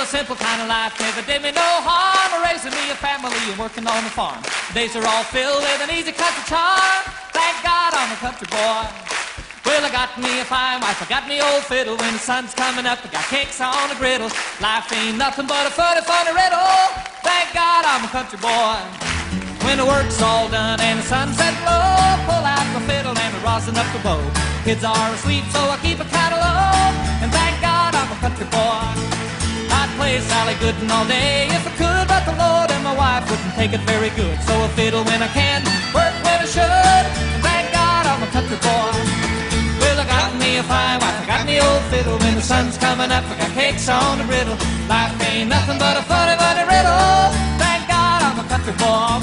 a simple kind of life never did me no harm. Raising me a family and working on the farm. Days are all filled with an easy country charm. Thank God I'm a country boy. Well, I got me a fine wife, I got me old fiddle. When the sun's coming up, I got cakes on the griddle. Life ain't nothing but a funny, funny riddle. Thank God I'm a country boy. When the work's all done and the sunset low, pull out my fiddle and rosin up the bow. Kids are asleep, so I keep a catalog. And thank God I'm a country boy. I'd play Sally Gooden all day if I could, but the Lord and my wife wouldn't take it very good. So I fiddle when I can, work when I should. And thank God I'm a country boy. Well, I got me a fine wife, I got me old fiddle. When the sun's coming up, I got cakes on the griddle. Life ain't nothing but a funny, funny riddle. Thank God I'm a country boy.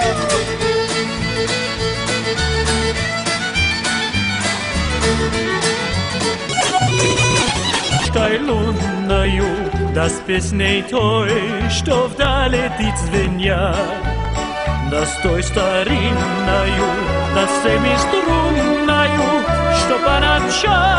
Штай лунною, да с песней той, что вдали птиц звенят, да с той старинною, да с семиструнною, что по ночам